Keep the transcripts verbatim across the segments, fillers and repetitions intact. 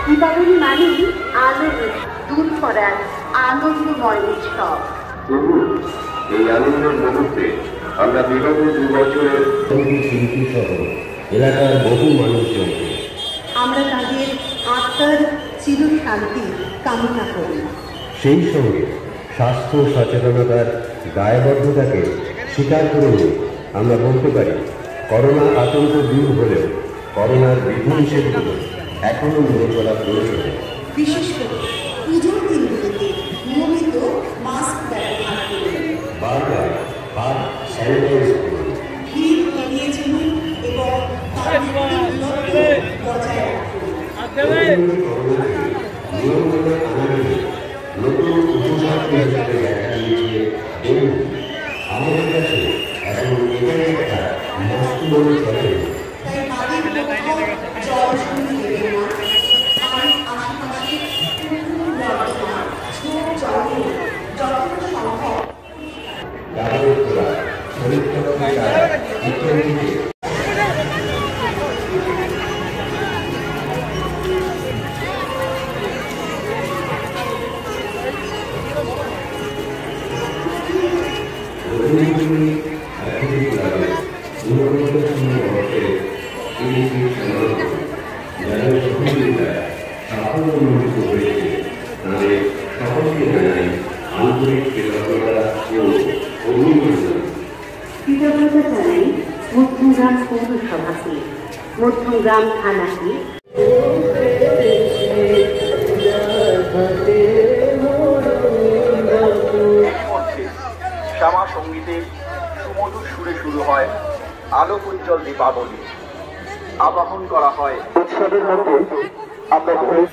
দীপাবলি মানেই আলোর দূর করার আনন্দময় উৎসব। এই আনন্দের মুহূর্তে আমরা বিগত দু বছরের শিল্পী সহ এলাকার বহু মানুষজনকে আমরা তাদের আত্মার চির শান্তি কামনা করি। সেই সঙ্গে স্বাস্থ্য সচেতনতার দায়বদ্ধতাকে স্বীকার করে নিয়ে আমরা বলতে পারি, করোনা আতঙ্ক দূর হলেও করোনার বিধিনিষেধগুলো এখনো মেনে চলা প্রয়োজন। বিশেষ করে পুজোর দিনগুলোতে নিয়মিত মাস্ক ব্যবহার করুন, বারবার হাত স্যানিটাইজ করুন, ভিড় এড়িয়ে চলুন এবং দূরত্ব বজায় রাখুন। নতুন উপসর্গ হিসেবে দেখা দিয়েছে ডেঙ্গু। আমাদের কাছে এখন এটাই একটা মস্ত বলে চলে। তাই তাদের জল শুরু দেবেন না, আর আশেপাশে পুকুর নর্দমা ঝোপ জলে যতটা সম্ভব ব্যবহার করা, শরীর চর্চা ইত্যাদি কৃতজ্ঞতা জানাই মধ্যমগ্রাম পৌরসভাকে, মধ্যমগ্রাম থানাকে, শ্যামা সঙ্গীতের সুমধুর সুরে শুরু হয় আলোক উজ্জ্বল দীপাবলি। আবাহন করা হয় উৎসবের মধ্যে আমরা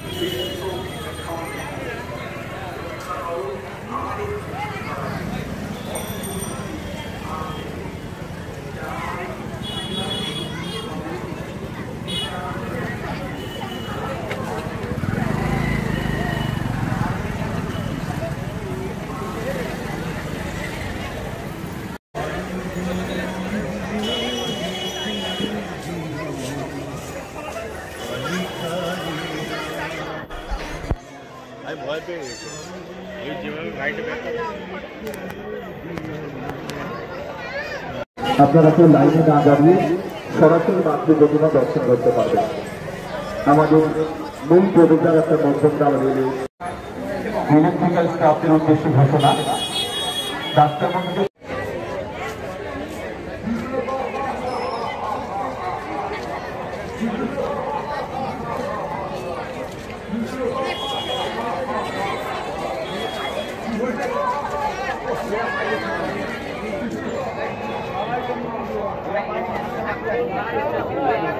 আপনারা কেউ লাইনে না দাঁড়িয়ে সরাসরি মাতৃ প্রতিমা দর্শন করতে পারবেন। আমাদের মূল প্রবেশদ্বার একটা মধ্যমগ্রাম রেলে ইলেকট্রিক্যাল স্টাফদের উদ্দেশ্যে ঘোষণা। ডাক্তারমন্ত্রী Thank you.